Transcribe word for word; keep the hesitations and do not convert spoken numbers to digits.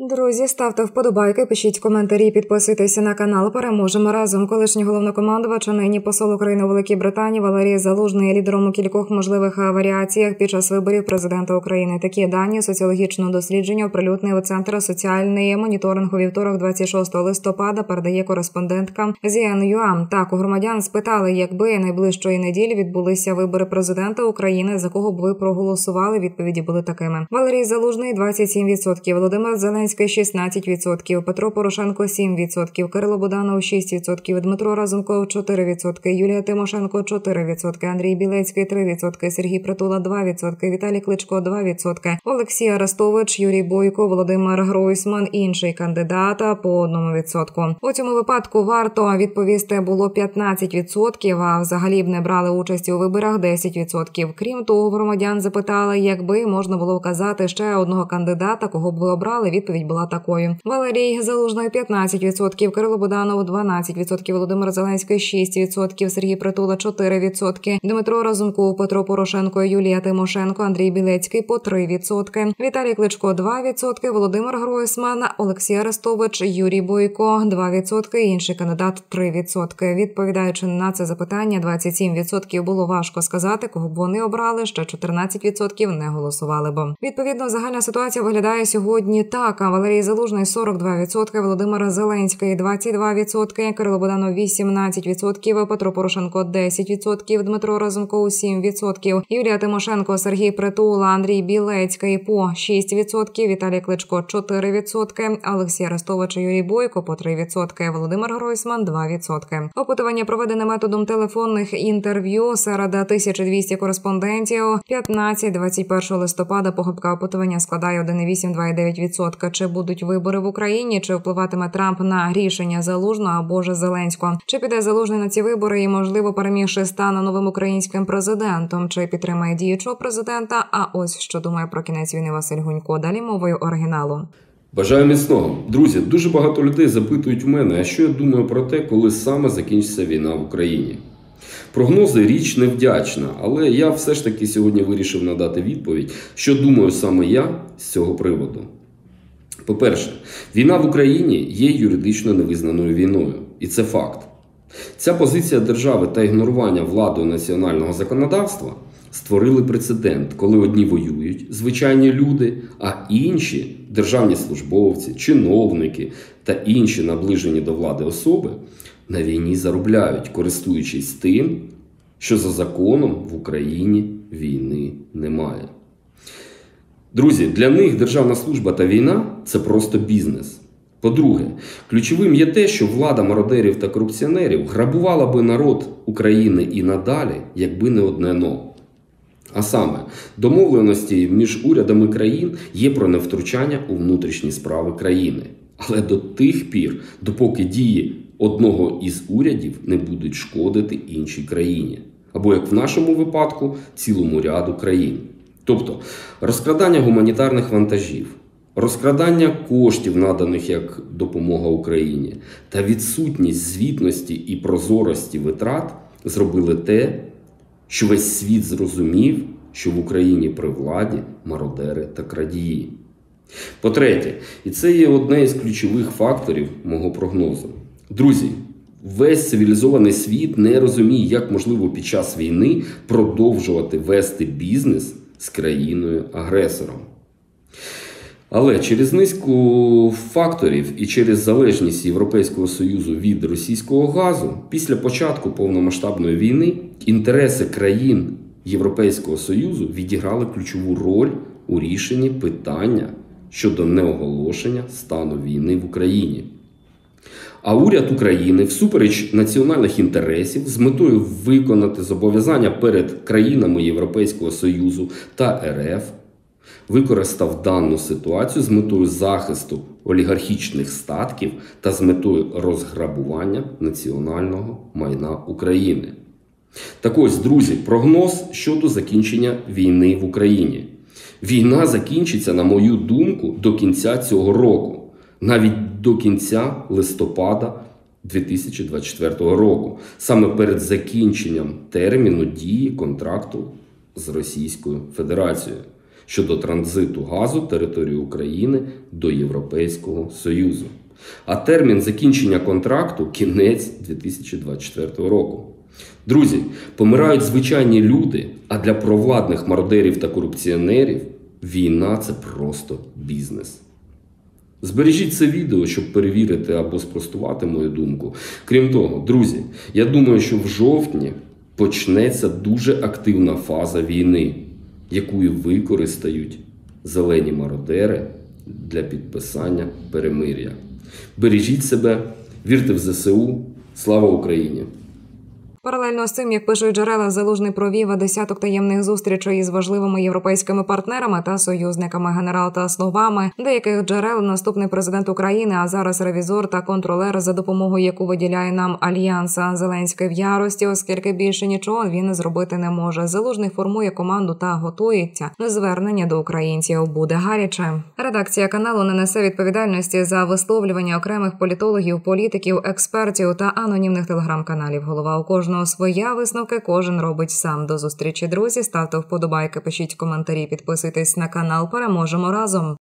Друзі, ставте вподобайки, пишіть коментарі, підписуйтеся на канал. Переможемо разом. Колишній головнокомандувач, а нині посол України у Великій Британії Валерій Залужний є лідером у кількох можливих варіаціях під час виборів президента України. Такі дані соціологічного дослідження оприлюднив у Центр соціальної моніторингу вівторок двадцять шостого листопада, передає кореспондентка зі ен ю а. Так, у громадян спитали, якби найближчої неділі відбулися вибори президента України, за кого б ви проголосували? Відповіді були такими. Валерій Залужний – двадцять сім відсотків, Володимир Зеленський – шістнадцять відсотків, Петро Порошенко – сім відсотків, Кирило Буданов – шість відсотків, Дмитро Разумков – чотири відсотки, Юлія Тимошенко – чотири відсотки, Андрій Білецький – три відсотки, Сергій Притула – два відсотки, Віталій Кличко – два відсотки, Олексій Арестович, Юрій Бойко, Володимир Гройсман, інший кандидат по одному відсотку. У цьому випадку варто відповісти було п'ятнадцять відсотків, а взагалі б не брали участі у виборах десять відсотків. Крім того, громадян запитали, якби можна було вказати ще одного кандидата, кого б ви обрали, відповідь була такою. Валерій Залужний – п'ятнадцять відсотків, Кирило Буданов – дванадцять відсотків, Володимир Зеленський – шість відсотків, Сергій Притула – чотири відсотки, Дмитро Разумков, Петро Порошенко, Юлія Тимошенко, Андрій Білецький – по три відсотки, Віталій Кличко – два відсотки, Володимир Гройсман, Олексій Арестович, Юрій Бойко – два відсотки, інший кандидат – три відсотки. Відповідаючи на це запитання, двадцять сім відсотків було важко сказати, кого б вони обрали, ще чотирнадцять відсотків не голосували б. Відповідно, загальна ситуація виглядає сьогодні так. Валерій Залужний – сорок два відсотки, Володимир Зеленський – двадцять два відсотки, Кирило Буданов – вісімнадцять відсотків, Петро Порошенко – десять відсотків, Дмитро Разумков – сім відсотків, Юлія Тимошенко, Сергій Притула, Андрій Білецький – по шість відсотків, Віталій Кличко – чотири відсотки, Олексій Арестович і Юрій Бойко – по три відсотки, Володимир Гройсман – два відсотки. Опитування проведене методом телефонних інтерв'ю серед тисячі двісті кореспондентів. п'ятнадцять двадцять першого листопада похибка опитування складає один цілих вісім - два цілих дев'ять десятих відсотка. Чи будуть вибори в Україні, чи впливатиме Трамп на рішення Залужного або ж Зеленського? Чи піде Залужний на ці вибори і, можливо, перемігши стане новим українським президентом? Чи підтримає діючого президента? А ось що думає про кінець війни Василь Гунько. Далі мовою оригіналу. Бажаю міцного. Друзі, дуже багато людей запитують у мене, а що я думаю про те, коли саме закінчиться війна в Україні. Прогнози – річ невдячна, але я все ж таки сьогодні вирішив надати відповідь, що думаю саме я з цього приводу. По-перше, війна в Україні є юридично невизнаною війною. І це факт. Ця позиція держави та ігнорування владою національного законодавства створили прецедент, коли одні воюють, звичайні люди, а інші – державні службовці, чиновники та інші наближені до влади особи – на війні заробляють, користуючись тим, що за законом в Україні війни немає. Друзі, для них державна служба та війна – це просто бізнес. По-друге, ключовим є те, що влада мародерів та корупціонерів грабувала би народ України і надалі, якби не одне «но». А саме, домовленості між урядами країн є про невтручання у внутрішні справи країни. Але до тих пір, допоки дії одного із урядів не будуть шкодити іншій країні. Або, як в нашому випадку, цілому ряду країн. Тобто, розкрадання гуманітарних вантажів, розкрадання коштів, наданих як допомога Україні, та відсутність звітності і прозорості витрат зробили те, що весь світ зрозумів, що в Україні при владі мародери та крадії. По-третє, і це є одне із ключових факторів мого прогнозу. Друзі, весь цивілізований світ не розуміє, як можливо під час війни продовжувати вести бізнес з країною-агресором. Але через низку факторів і через залежність Європейського Союзу від російського газу, після початку повномасштабної війни інтереси країн Європейського Союзу відіграли ключову роль у рішенні питання щодо неоголошення стану війни в Україні. А уряд України, всупереч національних інтересів, з метою виконати зобов'язання перед країнами Європейського Союзу та ер еф, використав дану ситуацію з метою захисту олігархічних статків та з метою розграбування національного майна України. Так ось, друзі, прогноз щодо закінчення війни в Україні. Війна закінчиться, на мою думку, до кінця цього року. Навіть до кінця листопада дві тисячі двадцять четвертого року. Саме перед закінченням терміну дії контракту з Російською Федерацією. щодо транзиту газу території України до Європейського Союзу. А термін закінчення контракту – кінець дві тисячі двадцять четвертого року. Друзі, помирають звичайні люди, а для провладних мародерів та корупціонерів війна – це просто бізнес. Збережіть це відео, щоб перевірити або спростувати мою думку. Крім того, друзі, я думаю, що в жовтні почнеться дуже активна фаза війни, яку використають зелені мародери для підписання перемир'я. Бережіть себе, вірте в зе се у. Слава Україні! Паралельно з цим, як пишуть джерела, Залужний провів десяток таємних зустрічей із важливими європейськими партнерами та союзниками. Генерал та словами деяких джерел наступний президент України, а зараз ревізор та контролер, за допомогою яку виділяє нам Альянса. Зеленський в ярості, оскільки більше нічого він зробити не може. Залужний формує команду та готується. Звернення до українців буде гаряче. Редакція каналу не несе відповідальності за висловлювання окремих політологів, політиків, експертів та анонімних телеграм-каналів. Голова у кожного своя, висновки кожен робить сам. До зустрічі, друзі. Ставте вподобайки, пишіть коментарі, підписуйтесь на канал. Переможемо разом!